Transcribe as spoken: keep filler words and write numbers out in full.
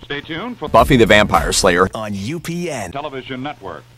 Stay tuned for Buffy the Vampire Slayer on U P N Television Network.